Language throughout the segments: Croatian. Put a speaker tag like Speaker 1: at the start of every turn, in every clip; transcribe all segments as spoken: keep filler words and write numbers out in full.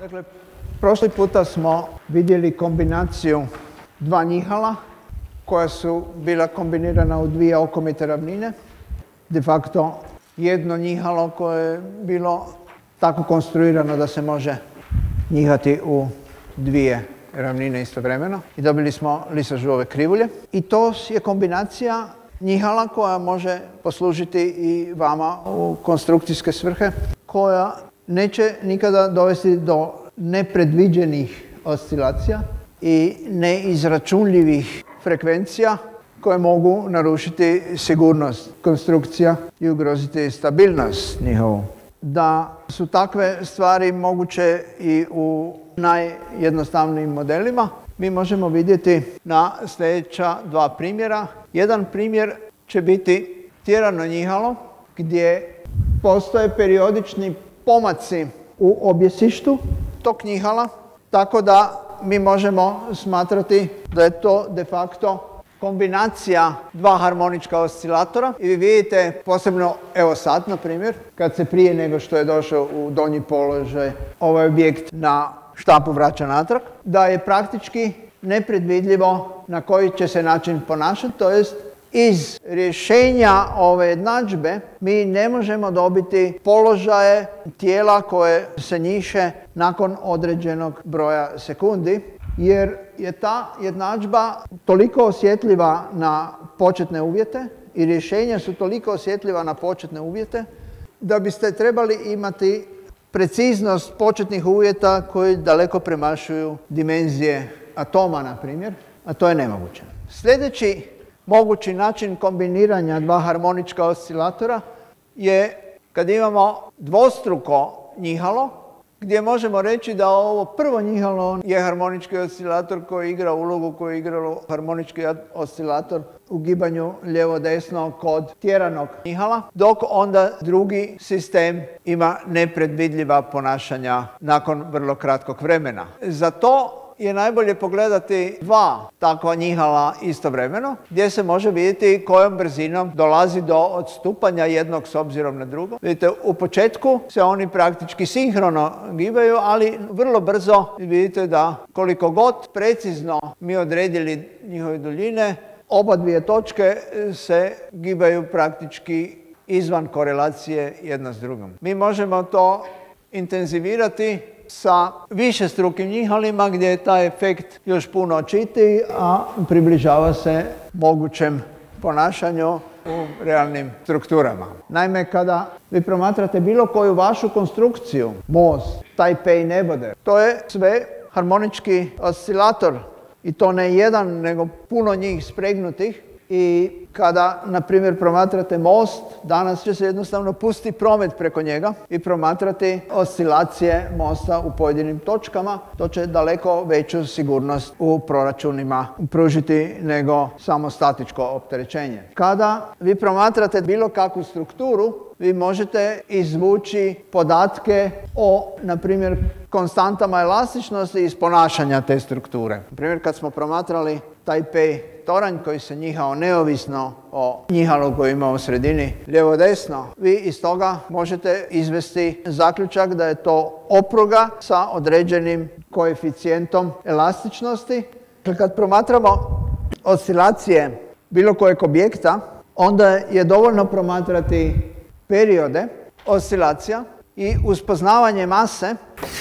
Speaker 1: Dakle, prošli puta smo vidjeli kombinaciju dva njihala koja su bila kombinirana u dvije okomite ravnine. De facto jedno njihalo koje je bilo tako konstruirano da se može njihati u dvije ravnine istovremeno. I dobili smo Lissajous krivulje. I to je kombinacija njihala koja može poslužiti i vama u konstrukcijske svrhe, koja neće nikada dovesti do nepredviđenih oscilacija i neizračunljivih frekvencija koje mogu narušiti sigurnost konstrukcija i ugroziti stabilnost njihovu. Da su takve stvari moguće i u najjednostavnijim modelima, mi možemo vidjeti na sljedeća dva primjera. Jedan primjer će biti tjerano njihalo gdje postoje periodični pomaci u objesištu tog njihala, tako da mi možemo smatrati da je to de facto kombinacija dva harmonička oscilatora. I vi vidite, posebno evo sad, na primjer, kad se prije nego što je došao u donji položaj ovaj objekt na štapu vraća natrag, da je praktički nepredvidljivo na koji će se način ponašati, to jest iz rješenja ove jednadžbe mi ne možemo dobiti položaje tijela koje se njiše nakon određenog broja sekundi, jer je ta jednadžba toliko osjetljiva na početne uvjete i rješenja su toliko osjetljiva na početne uvjete da biste trebali imati preciznost početnih uvjeta koji daleko premašuju dimenzije atoma, na primjer, a to je nemoguće. Sljedeći mogući način kombiniranja dva harmonička oscilatora je kad imamo dvostruko njihalo, gdje možemo reći da ovo prvo njihalo je harmonički oscilator koji igra ulogu koju je igralo harmonički oscilator u gibanju lijevo-desno kod tjeranog njihala, dok onda drugi sistem ima nepredvidljiva ponašanja nakon vrlo kratkog vremena. Za to je najbolje pogledati dva takva njihala istovremeno, gdje se može vidjeti kojom brzinom dolazi do odstupanja jednog s obzirom na drugo. Vidite, u početku se oni praktički sinhrono gibaju, ali vrlo brzo vidite da koliko god precizno mi odredili njihove duljine, oba dvije točke se gibaju praktički izvan korelacije jedna s drugom. Mi možemo to intenzivirati sa višestrukim njihalima gdje je taj efekt još puno očitiji, a približava se mogućem ponašanju u realnim strukturama. Naime, kada vi promatrate bilo koju vašu konstrukciju, most, Taipei neboder, to je sve harmonički oscilator i to ne jedan, nego puno njih spregnutih. I kada, na primjer, promatrate most, danas će se jednostavno pustiti promet preko njega i promatrati oscilacije mosta u pojedinim točkama. To će daleko veću sigurnost u proračunima pružiti nego samo statičko opterećenje. Kada vi promatrate bilo kakvu strukturu, vi možete izvući podatke o, na primjer, konstantama elastičnosti iz ponašanja te strukture. Na primjer, kad smo promatrali Taipei toranj koji se njihao neovisno o njihalu koji ima u sredini lijevo-desno, vi iz toga možete izvesti zaključak da je to opruga sa određenim koeficijentom elastičnosti. Kad promatramo oscilacije bilo kojeg objekta, onda je dovoljno promatrati periode oscilacija i uz poznavanje mase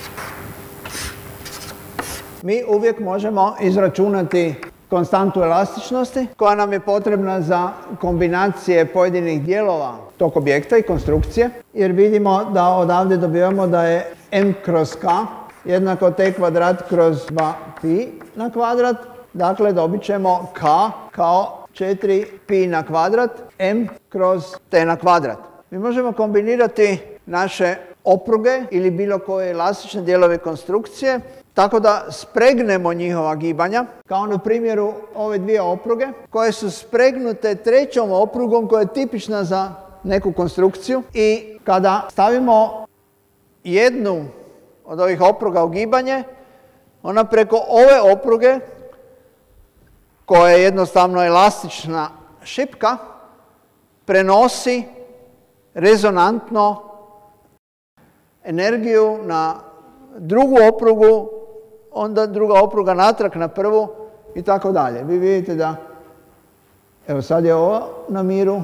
Speaker 1: mi uvijek možemo izračunati konstantu elastičnosti koja nam je potrebna za kombinacije pojedinih dijelova tog objekta i konstrukcije, jer vidimo da odavde dobivamo da je m kroz k jednako t kvadrat kroz dva pi na kvadrat. Dakle, dobit ćemo k kao četiri pi na kvadrat m kroz t na kvadrat. Mi možemo kombinirati naše opruge ili bilo koje elastične dijelove konstrukcije tako da spregnemo njihova gibanja, kao na primjeru ove dvije opruge koje su spregnute trećom oprugom koja je tipična za neku konstrukciju. I kada stavimo jednu od ovih opruga u gibanje, ona preko ove opruge, koja je jednostavno elastična šipka, prenosi rezonantno energiju na drugu oprugu, onda druga opruga natrag na prvu i tako dalje. Vi vidite da, evo sad je ovo na miru,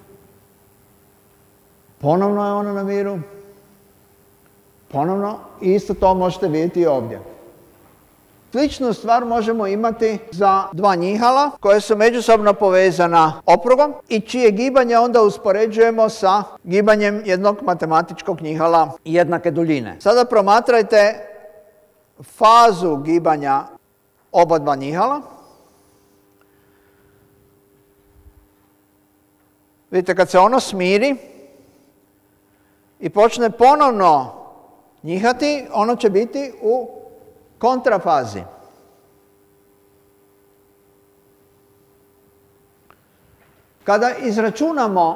Speaker 1: ponovno je ona na miru, ponovno, i isto to možete vidjeti i ovdje. Sličnu stvar možemo imati za dva njihala koje su međusobno povezana oprugom i čije gibanje onda uspoređujemo sa gibanjem jednog matematičkog njihala jednake duljine. Sada promatrajte fazu gibanja oba dva njihala. Vidite, kad se ono smiri i počne ponovno njihati, ono će biti u kontrafazi. Kada izračunamo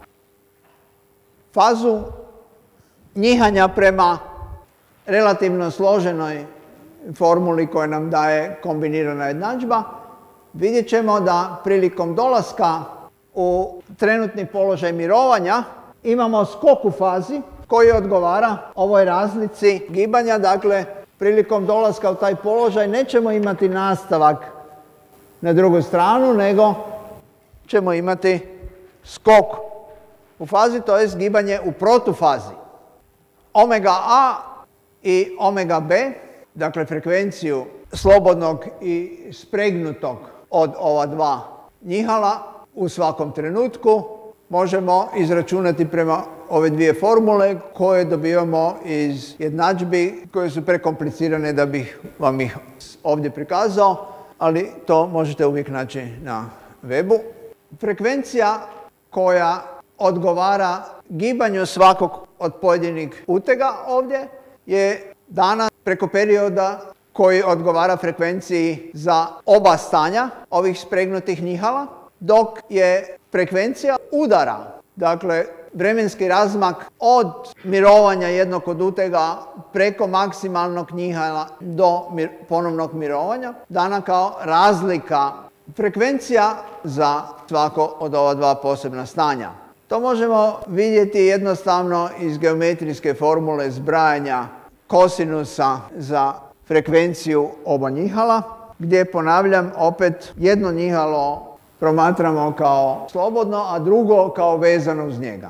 Speaker 1: fazu njihanja prema relativno složenoj formuli koju nam daje kombinirana jednadžba, vidjet ćemo da prilikom dolaska u trenutni položaj mirovanja imamo skok u fazi koji odgovara ovoj razlici gibanja. Dakle, prilikom dolaska u taj položaj nećemo imati nastavak na drugu stranu, nego ćemo imati skok u fazi, to jest gibanje u protufazi. Omega A i omega B, dakle frekvenciju slobodnog i spregnutog od ova dva njihala u svakom trenutku možemo izračunati prema ove dvije formule koje dobivamo iz jednadžbi koje su prekomplicirane da bih vam ih ovdje prikazao, ali to možete uvijek naći na webu. Frekvencija koja odgovara gibanju svakog od pojedinih utega ovdje je dana preko perioda koji odgovara frekvenciji za oba stanja ovih spregnutih njihala, dok je frekvencija udara, dakle vremenski razmak od mirovanja jednog od utega preko maksimalnog njihala do mir ponovnog mirovanja, dana kao razlika frekvencija za svako od ova dva posebna stanja. To možemo vidjeti jednostavno iz geometrijske formule zbrajanja kosinusa za frekvenciju oba njihala, gdje, ponavljam, opet jedno njihalo promatramo kao slobodno, a drugo kao vezano uz njega.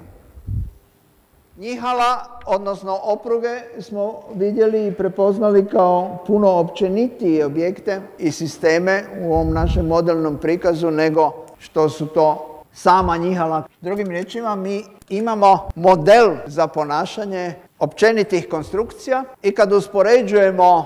Speaker 1: Njihala, odnosno opruge, smo vidjeli i prepoznali kao puno općenitije objekte i sisteme u ovom našem modelnom prikazu nego što su to sama njihala. Drugim riječima, mi imamo model za ponašanje općenitih konstrukcija i kad uspoređujemo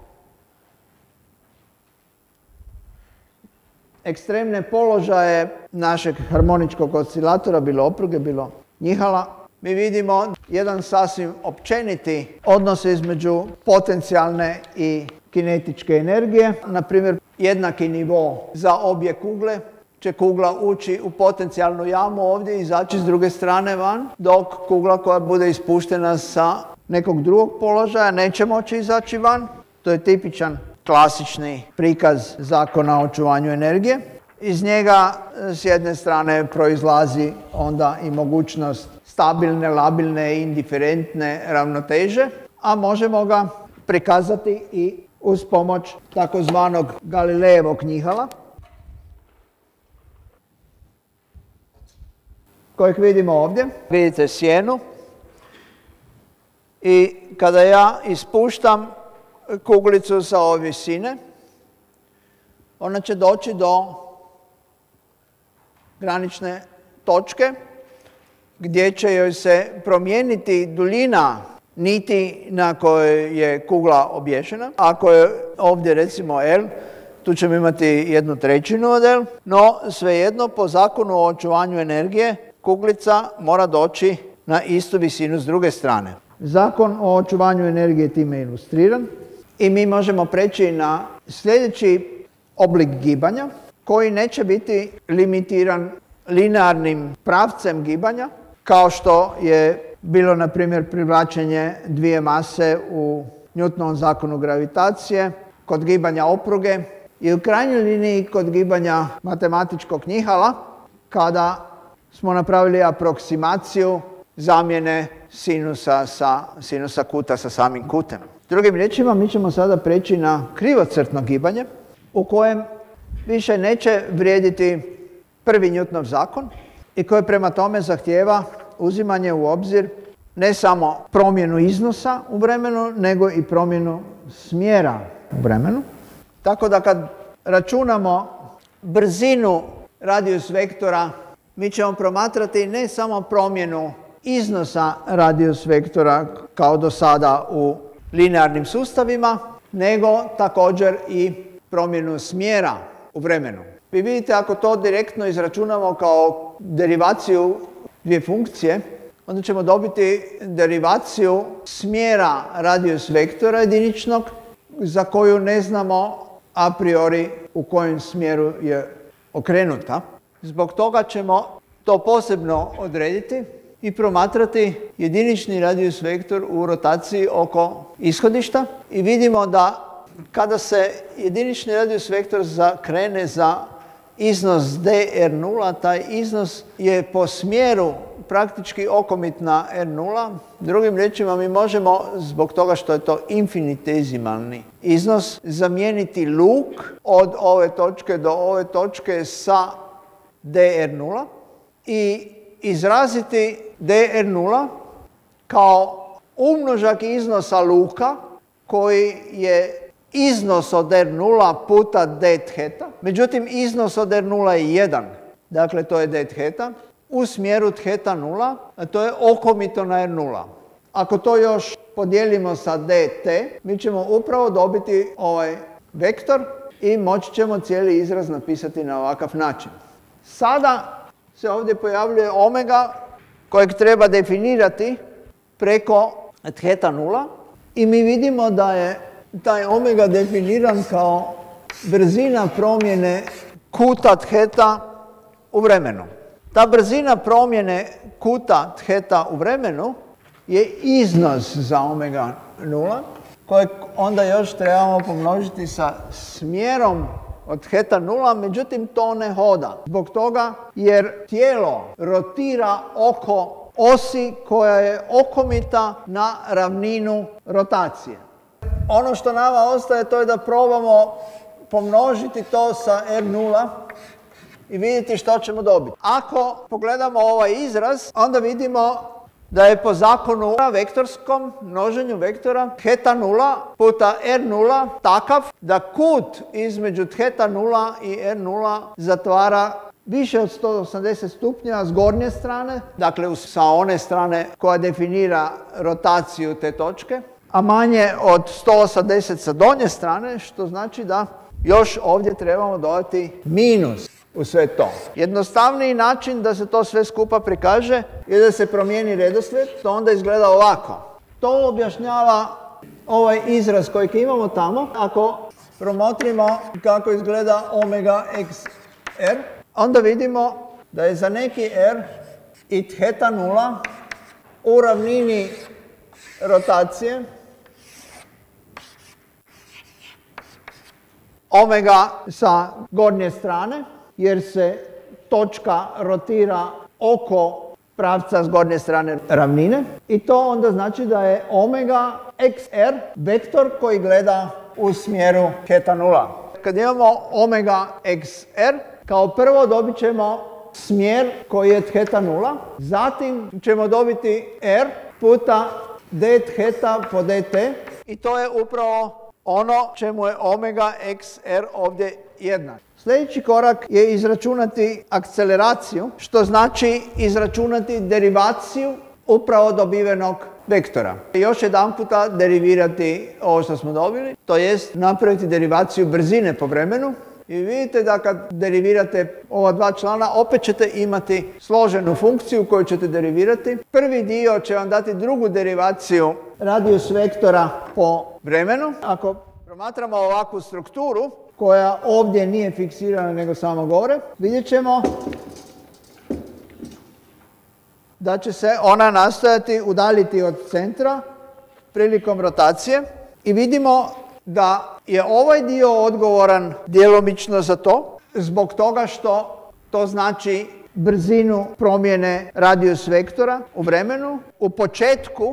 Speaker 1: ekstremne položaje našeg harmoničkog oscilatora, bilo opruge, bilo njihala, mi vidimo jedan sasvim općeniti odnos između potencijalne i kinetičke energije. Na primjer, jednaki nivo za obje kugle će kugla ući u potencijalnu jamu ovdje i izaći s druge strane van, dok kugla koja bude ispuštena sa nekog drugog položaja neće moći izaći van. To je tipičan klasični prikaz zakona o očuvanju energije. Iz njega s jedne strane proizlazi onda i mogućnost stabilne, labilne i indiferentne ravnoteže, a možemo ga prikazati i uz pomoć takozvanog Galilejevog njihala, kojeg vidimo ovdje. Vidite sjenu i kada ja ispuštam kuglicu sa ove visine, ona će doći do granične točke gdje će joj se promijeniti duljina niti na kojoj je kugla obješena. Ako je ovdje recimo L, tu ćemo imati jednu trećinu od L, no svejedno po zakonu o očuvanju energije kuglica mora doći na istu visinu s druge strane. Zakon o očuvanju energije time je ilustriran i mi možemo preći na sljedeći oblik gibanja koji neće biti limitiran linearnim pravcem gibanja, kao što je bilo, na primjer, privlačenje dvije mase u Newtonovom zakonu gravitacije, kod gibanja opruge i u krajnjoj liniji kod gibanja matematičkog njihala, kada smo napravili aproksimaciju zamjene sinusa, sa, sinusa kuta sa samim kutem. Drugim riječima, mi ćemo sada preći na krivocrtno gibanje u kojem više neće vrijediti prvi Newtonov zakon i koji prema tome zahtijeva uzimanje u obzir ne samo promjenu iznosa u vremenu, nego i promjenu smjera u vremenu. Tako da kad računamo brzinu radius vektora, mi ćemo promatrati ne samo promjenu iznosa radius vektora kao do sada u linearnim sustavima, nego također i promjenu smjera u vremenu. Vi vidite, ako to direktno izračunamo kao derivaciju dvije funkcije, onda ćemo dobiti derivaciju smjera radius vektora jediničnog za koju ne znamo a priori u kojem smjeru je okrenuta. Zbog toga ćemo to posebno odrediti i promatrati jedinični radius vektor u rotaciji oko ishodišta i vidimo da kada se jedinični radius vektor zakrene za iznos d r nula, taj iznos je po smjeru praktički okomit na r nula. Drugim riječima, mi možemo, zbog toga što je to infinitezimalni iznos, zamijeniti luk od ove točke do ove točke sa d r nula i izraziti d r nula kao umnožak iznosa luka koji je iznos od r nula puta d theta. Međutim, iznos od r nula je jedan, dakle to je d theta, u smjeru theta nula, a to je okomito na r nula. Ako to još podijelimo sa dt, mi ćemo upravo dobiti ovaj vektor i moći ćemo cijeli izraz napisati na ovakav način. Sada se ovdje pojavljuje omega kojeg treba definirati preko theta nula i mi vidimo da je taj omega definiran kao brzina promjene kuta theta u vremenu. Ta brzina promjene kuta theta u vremenu je iznos za omega nula, kojeg onda još trebamo pomnožiti sa smjerom od theta nula, međutim to ne hoda. Zbog toga jer tijelo rotira oko osi koja je okomita na ravninu rotacije. Ono što nama ostaje to je da probamo pomnožiti to sa r nula i vidjeti što ćemo dobiti. Ako pogledamo ovaj izraz, onda vidimo da je po zakonu vektorskom množenju vektora theta nula puta r nula takav da kut između theta nula i r nula zatvara više od sto osamdeset stupnjeva s gornje strane, dakle sa one strane koja definira rotaciju te točke, a manje od sto osamdeset sa donje strane, što znači da još ovdje trebamo dodati minus u sve to. Jednostavniji način da se to sve skupa prikaže je da se promijeni redoslijed, to onda izgleda ovako. To objašnjava ovaj izraz kojeg imamo tamo. Ako promotrimo kako izgleda omega xr, onda vidimo da je za neki r i theta nula u ravnini rotacije omega sa gornje strane, jer se točka rotira oko pravca s gornje strane ravnine i to onda znači da je omega xr vektor koji gleda u smjeru theta nula. Kad imamo omega xr, kao prvo dobit ćemo smjer koji je theta nula, zatim ćemo dobiti r puta d theta po dt i to je upravo ono čemu je omega xr ovdje jednak. Sljedeći korak je izračunati akceleraciju, što znači izračunati derivaciju upravo dobivenog vektora. Još jedan puta derivirati ovo što smo dobili, to jest napraviti derivaciju brzine po vremenu. I vidite da kad derivirate ova dva člana, opet ćete imati složenu funkciju koju ćete derivirati. Prvi dio će vam dati drugu derivaciju radius vektora po vremenu. Ako promatramo ovakvu strukturu, koja ovdje nije fiksirana nego samo gore, vidjet ćemo da će se ona nastojati udaljiti od centra prilikom rotacije i vidimo da je ovaj dio odgovoran djelomično za to, zbog toga što to znači brzinu promjene radius vektora u vremenu. U početku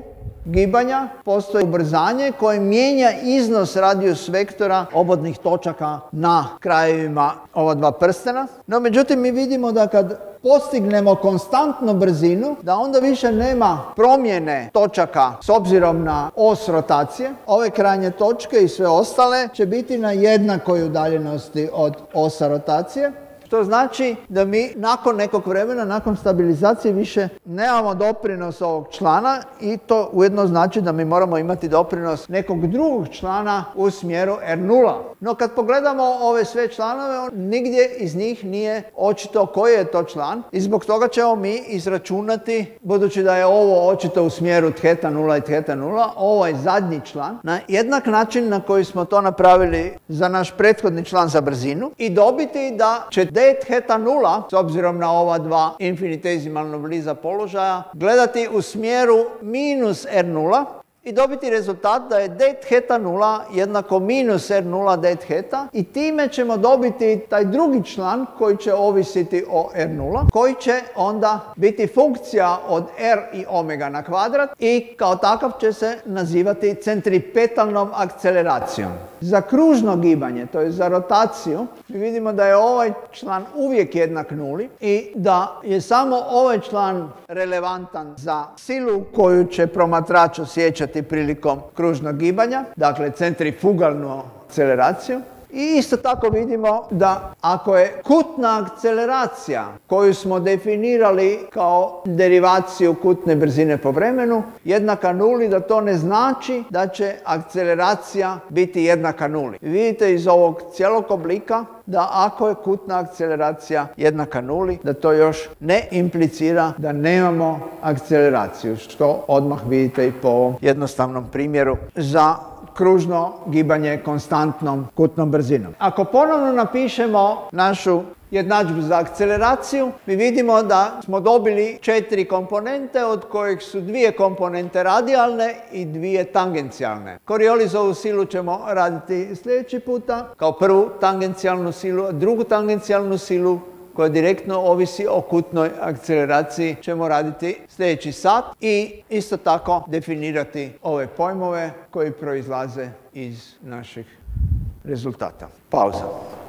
Speaker 1: gibanja postoji ubrzanje koje mijenja iznos radijus vektora obodnih točaka na krajevima ova dva prstena. No, međutim, mi vidimo da kad postignemo konstantnu brzinu, da onda više nema promjene točaka s obzirom na os rotacije. Ove krajnje točke i sve ostale će biti na jednakoj udaljenosti od osa rotacije. Što znači da mi nakon nekog vremena, nakon stabilizacije više nemamo doprinos ovog člana i to ujedno znači da mi moramo imati doprinos nekog drugog člana u smjeru er nula. No kad pogledamo ove sve članove, nigdje iz njih nije očito koji je to član i zbog toga ćemo mi izračunati, budući da je ovo očito u smjeru theta nula i theta nula, ovaj zadnji član, na jednak način na koji smo to napravili za naš prethodni član za brzinu i dobiti da će d theta nula, s obzirom na ova dva infinitezimalno bliza položaja, gledati u smjeru minus er nula i dobiti rezultat da je d theta nula jednako minus er nula d theta i time ćemo dobiti taj drugi član koji će ovisiti o er nula, koji će onda biti funkcija od r i omega na kvadrat i kao takav će se nazivati centripetalnom akceleracijom. Za kružno gibanje, to je za rotaciju, mi vidimo da je ovaj član uvijek jednak nuli i da je samo ovaj član relevantan za silu koju će promatrač osjećati prilikom kružnog gibanja, dakle centrifugalnu akceleraciju. I isto tako vidimo da ako je kutna akceleracija koju smo definirali kao derivaciju kutne brzine po vremenu jednaka nuli, da to ne znači da će akceleracija biti jednaka nuli. Vidite iz ovog cijelog oblika da ako je kutna akceleracija jednaka nuli, da to još ne implicira da nemamo akceleraciju, što odmah vidite i po ovom jednostavnom primjeru za kružno gibanje konstantnom kutnom brzinom. Ako ponovno napišemo našu jednadžbu za akceleraciju, mi vidimo da smo dobili četiri komponente, od kojih su dvije komponente radijalne i dvije tangencijalne. Coriolisovu silu ćemo raditi sljedeći puta, kao prvu tangencijalnu silu, a drugu tangencijalnu silu koja direktno ovisi o kutnoj akceleraciji ćemo raditi sljedeći sat i isto tako definirati ove pojmove koji proizlaze iz naših rezultata. Pauza.